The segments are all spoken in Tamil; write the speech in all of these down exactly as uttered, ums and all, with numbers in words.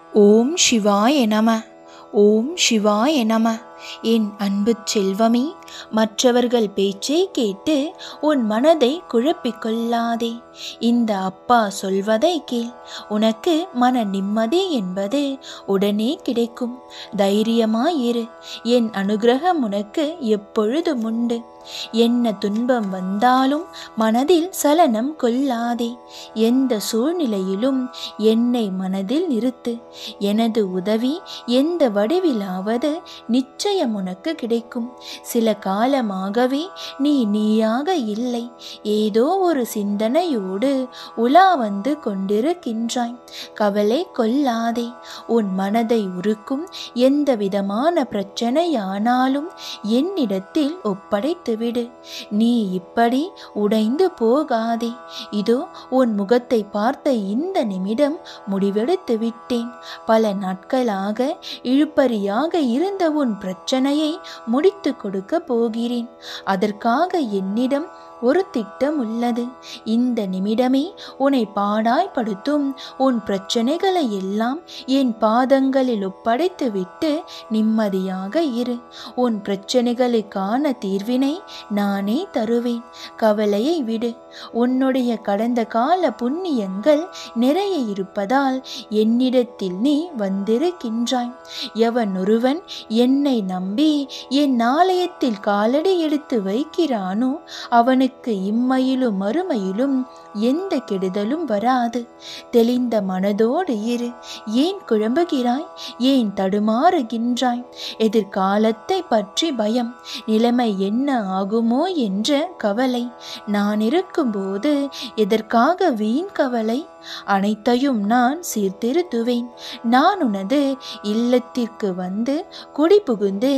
ஓம் சிவாய நம. ஓம் சிவாய நம. என் அன்பு செல்வமே, மற்றவர்கள் பேச்சை கேட்டு உன் மனதை குழப்பிக் கொள்ளாதே. இந்த அப்பா சொல்வதை கேள். உனக்கு மன நிம்மதி என்பது உடனே கிடைக்கும். தைரியமாயிரு. என் அனுகிரகம் உனக்கு எப்பொழுதும் உண்டு. என்ன துன்பம் வந்தாலும் மனதில் சலனம் கொள்ளாதே. எந்த சூழ்நிலையிலும் என்னை மனதில் நிறுத்து. எனது உதவி எந்த வடிவிலாவது நிச்சயம் உனக்கு கிடைக்கும். சில காலமாகவே நீ நீயாக இல்லை, ஏதோ ஒரு சிந்தனையோடு உலா வந்து கொண்டிருக்கின்றாய். கவலை கொள்ளாதே. உன் மனதை உருக்கும் எந்த விதமான பிரச்சனையானாலும் என்னிடத்தில் ஒப்படைத்து விடு. நீ இப்படி உடைந்து போகாதே. இதோ உன் முகத்தை பார்த்த இந்த நிமிடம் முடிவெடுத்து விட்டேன். பல நாட்களாக இழுபறியாக இருந்த உன் பிரச்சனையை முடித்து கொடுக்க போகிறேன். அதற்காக என்னிடம் ஒரு திட்டம் உள்ளது. இந்த நிமிடமே உன்னை பாடாய்படுத்தும் உன் பிரச்சனைகளை எல்லாம் என் பாதங்களில் ஒப்படைத்து விட்டு நிம்மதியாக இரு. உன் பிரச்சனைகளுக்கான தீர்வினை நானே தருவேன். கவலையை விடு. உன்னுடைய கடந்த கால புண்ணியங்கள் நிறைய இருப்பதால் என்னிடத்தில் நீ வந்திருக்கின்றாய். எவன் ஒருவன் என்னை நம்பி என் ஆலயத்தில் காலடி எடுத்து வைக்கிறானோ அவனுக்கு இம்மையிலும் மறுமையிலும் எந்த கெடுதலும் வராது. தெளிந்த மனதோடு இரு. ஏன் குழம்புகிறாய்? ஏன் தடுமாறுகின்றாய்? எதிர்காலத்தை பற்றி பயம், நிலைமை என்ன ஆகுமோ என்ற கவலை. நான் இருக்கும்போது எதற்காக வீண் கவலை? அனைத்தையும் நான் சீர்திருத்துவேன். நான் உனது இல்லத்திற்கு வந்து குடி புகுந்து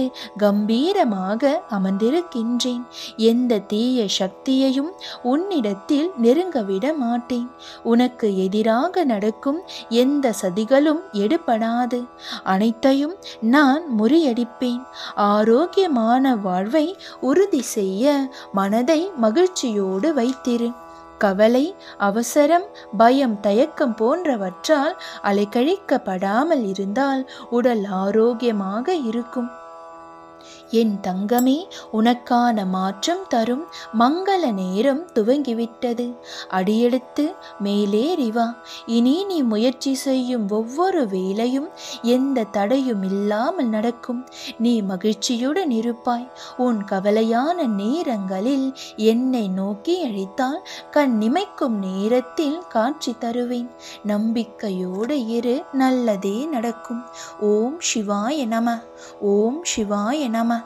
கம்பீரமாக அமர்ந்திருக்கின்றேன். எந்த தீய சக்தியையும் உன்னிடத்தில் நெருங்க விட மாட்டேன். உனக்கு எதிராக நடக்கும் எந்த சதிகளும் எடுபடாது. அனைத்தையும் நான் முறியடிப்பேன். ஆரோக்கியமான வாழ்வை உறுதி செய்ய மனதை மகிழ்ச்சியோடு வைத்திரு. கவலை, அவசரம், பயம், தயக்கம் போன்றவற்றால் அலைக்கழிக்கப்படாமல் இருந்தால் உடல் ஆரோக்கியமாக இருக்கும். என் தங்கமே, உனக்கான மாற்றம் தரும் மங்கள நேரம் துவங்கிவிட்டது. அடியெடுத்து மேலேறி வா. இனி நீ முயற்சி செய்யும் ஒவ்வொரு வேளையும் எந்த தடையும் இல்லாமல் நடக்கும். நீ மகிழ்ச்சியுடன் இருப்பாய். உன் கவலையான நேரங்களில் என்னை நோக்கி அழைத்தால் கண் நிமைக்கும் நேரத்தில் காட்சி தருவேன். நம்பிக்கையோடு இரு, நல்லதே நடக்கும். ஓம் சிவாய நம. ஓம் சிவாய நம.